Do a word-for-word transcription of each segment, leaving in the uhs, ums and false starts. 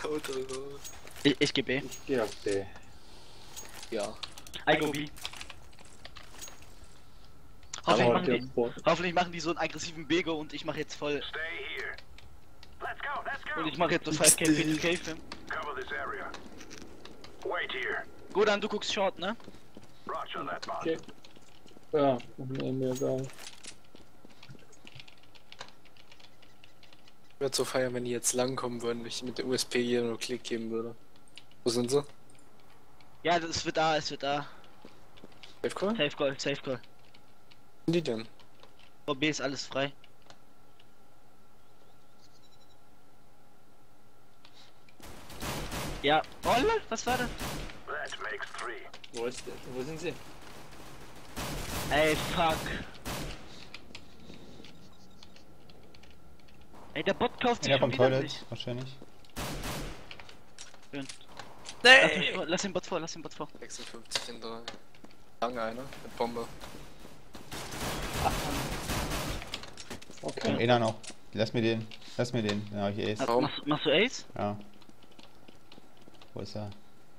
Oder so. Ich, ich geh B. Ich geh auf B. Ja. I go B. Hoffentlich Aber machen, der die, Bot. hoffentlich machen die so einen aggressiven Bego und ich mache jetzt voll. Und ich mache jetzt so fünf K P K Film. Gut, dann du guckst Short, ne? Okay. Ja, nee, mir egal. Ich würde so feiern, wenn die jetzt langkommen würden, wenn ich mit der U S P hier nur Klick geben würde. Wo sind sie? Ja, das wird da, es wird da. Safe Call? Safe Call, Safe Call. Wo sind die denn? Vor B ist alles frei. Ja. Oh, lol, was war das? Wo ist der? Wo sind sie? Ey, fuck. Ey, der Bot kauft sich Ja, schon vom wieder Toilet, nicht. wahrscheinlich. Schön. Nee! Lass, mich vor, lass den Bot vor, lass den Bot vor. sechsundfünfzig hinter. Lange einer mit Bombe. Okay. Einer noch. Lass mir den. Lass mir den. Ja, ich Ace. Warum? Machst, machst du Ace? Ja. Wo ist er?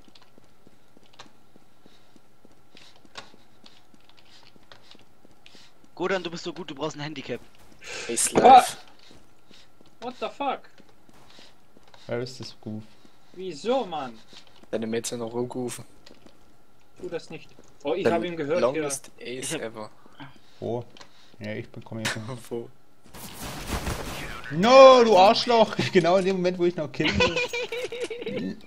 Godan, du bist so gut, du brauchst ein Handicap. Ace Ah! Live. What the fuck? Where is this goof? Wieso, Mann? Deine Mates sind noch rumgerufen. Tu das nicht. Oh, ich Dein habe ihn gehört, ja. Longest Ace Ich hab- ever. Wo? Ja, ich bekomme hier. Wo? No, du Arschloch! Genau in dem Moment, wo ich noch killen will.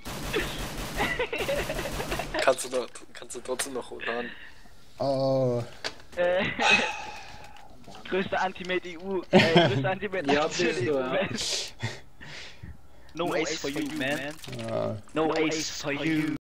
Kannst du, noch, kannst du trotzdem noch runterhauen. Oh. Äh, größter Anti-Mate E U. Äh, größter Anti-Mate Ja, bist du, ja. No, ace for you, man. Ja. No ace for you.